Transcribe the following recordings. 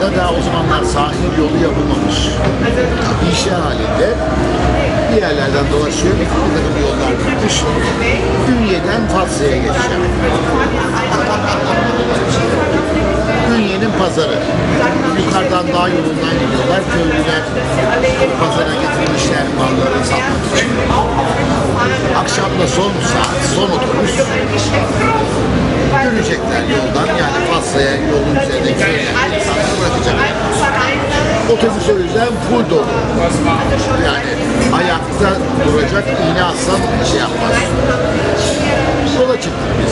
Burada da o zamanlar sahil yolu yapılmamış. İnşa halinde bir yerlerden dolaşıyor, bir takım yollar bitmiş. Ünye'den Fatsa'ya geçeceğim. Ünye'nin pazarı. Yukarıdan dağ yolundan gidiyorlar. Köylüler pazara getirmişler malları satmak için. Akşamda son saat, son otobüs. Dönecekler yoldan, yani Fatsa'ya yolun üzerindeki insanları bırakacaklar. Otobüs o yüzden full dolu. Yani ayakta duracak, iğne atsam şey yapmaz. Yola çıktık biz.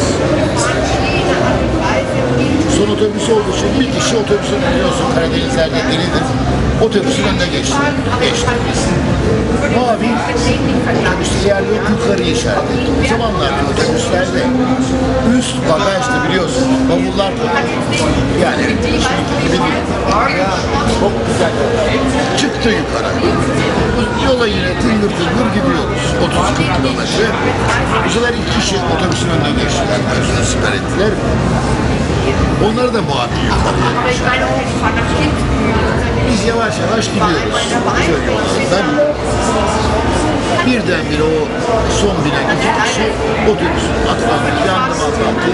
Son otobüs olduğu için bir kişi otobüsün, biliyorsun Karadenizler'de delidir. Otobüsün önüne geçtik biz. Mavi otobüste yer yok, yukarıya işaret ettik. O zamanlar otobüslerde üst bagajdı, biliyorsun. Bavullar koyuyor. Yani gibi değil. Çok güzel. Çıktı yukarı. Yola yine tıngır tıngır gidiyoruz. 30-40 kilometre. Bu sefer iki kişi otobüsün önüne geçtiler. Gözünü siper ettiler. Onları da muhabbet yukarıya. Biz yavaş yavaş gidiyoruz. Şöyle yollardan. Birdenbire o son binen iki kişi otobüsün atlandı, yandım atlandı.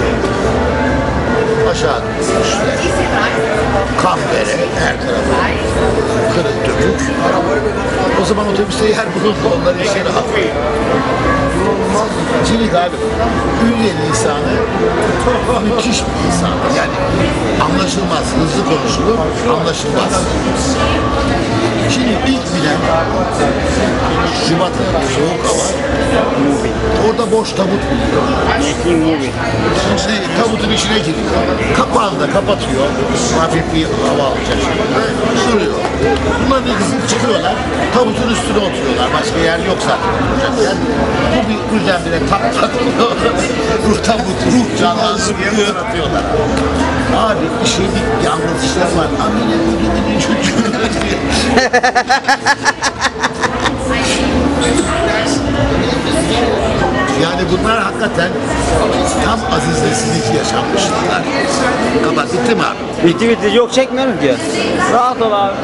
Aşağı düştüler. Kan bere, her tarafı kırık dökük. O zaman otobüste yer bulundu, onları içeri attı. Cilik abi, Ünye'nin insanı müthiş bir insan. Yani anlaşılmaz, hızlı konuşulur, anlaşılmaz. Şimdi ilk bilen Şubat ayı, soğuk hava, orada boş tabut buluyor. Şimdi tabutun içine giriyor. Kapağını da kapatıyor. Hafif bir hava alacak şekilde duruyor. Bunlar ne kızım çıkıyorlar. Tabutun üstüne oturuyorlar. Başka yer yok zaten oturacak yer. Bu birdenbire tak tak ruh tabut, ruh canlansın diye atıyorlar. Abi işe bir yalnız işler var. Amine ödümünün çocuğu. Yani bunlar hakikaten tam azizlesizlik yaşanmışlar. Kapat, bitti mi abi? Bitti bitti, yok çekmiyorum ki. Rahat ol abi.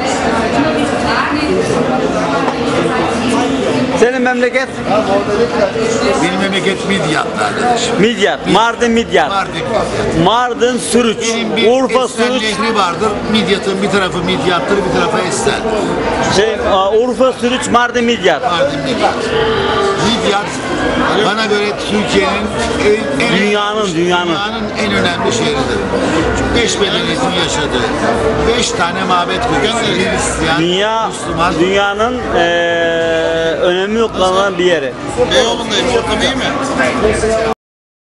Senin memleket? Benim memleket Midyat'ta arkadaşım. Midyat, Mardin Midyat. Mardin Sürüç, Urfa Estel Sürüç. Nehri vardır. Midyat'ın bir tarafı Midyat'tır, bir tarafı Estel. Urfa Sürüç, Mardin Midyat. Mardin Midyat. Midyat bana göre Türkiye'nin dünyanın en önemli şehridir. 5 medeniyetin yaşadığı, 5 tane mabet koyuyor. Müslüman. Dünyanın önemli noktalarından bir yeri. Beyoğlu'ndayım, ortam iyi mi?